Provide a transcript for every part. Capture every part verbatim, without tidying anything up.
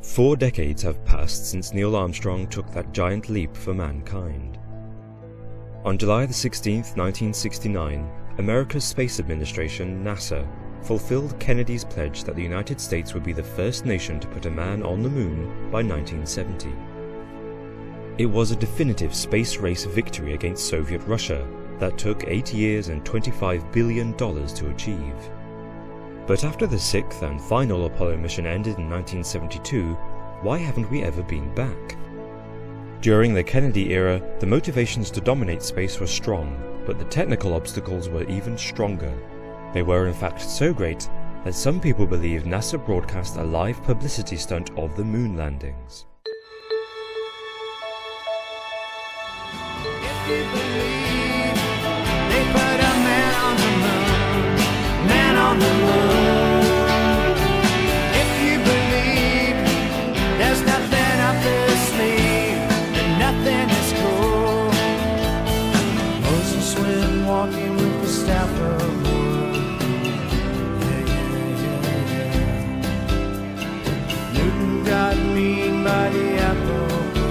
Four decades have passed since Neil Armstrong took that giant leap for mankind. On July the sixteenth, nineteen sixty-nine, America's Space Administration, NASA, fulfilled Kennedy's pledge that the United States would be the first nation to put a man on the moon by nineteen seventy. It was a definitive space race victory against Soviet Russia that took eight years and twenty-five billion dollars to achieve. But after the sixth and final Apollo mission ended in nineteen seventy-two, why haven't we ever been back? During the Kennedy era, the motivations to dominate space were strong, but the technical obstacles were even stronger. They were in fact so great that some people believe NASA broadcast a live publicity stunt of the moon landings. If you believe they put a man on the moon, man on the moon. If you believe there's nothing up their sleeve, then nothing is cool. Moses went walking with the staff of wood. Yeah, yeah, yeah, yeah. Newton got mean by the apple.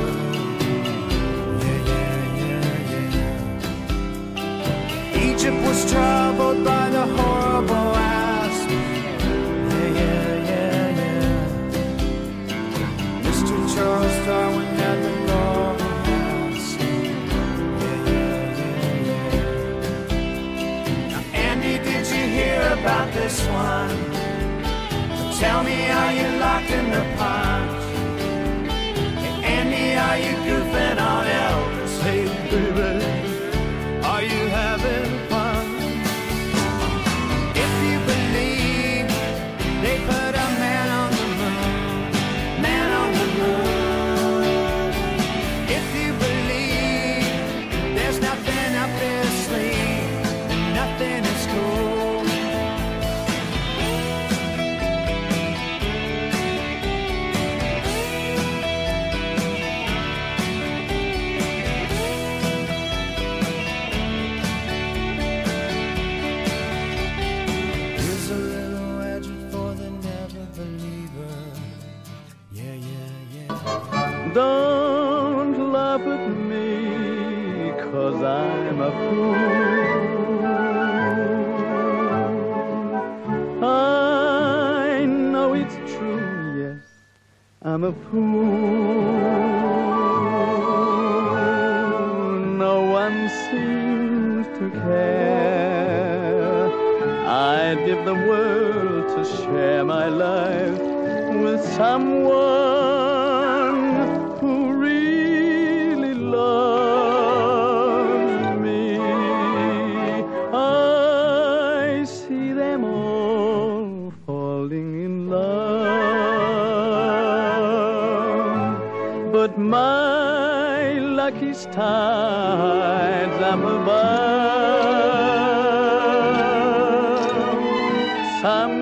Egypt was troubled by the horrible asp. Yeah, yeah, yeah, yeah. Mister Charles Darwin had the golden ask. Yeah, yeah, yeah, yeah. Now, Andy, did you hear about this one? Tell me, are you locked in the punch? Hey, Andy, are you goofing on Elvis? Hey, baby, are you having fun? If you believe they put a man on the moon, man on the moon. If you believe there's nothing up their sleeve, nothing is cool. Don't laugh at me, 'cause I'm a fool. I know it's true, yes, I'm a fool. No one seems to care. I'd give the world to share my life with someone who really loves me. I see them all falling in love, but my lucky stars up above, some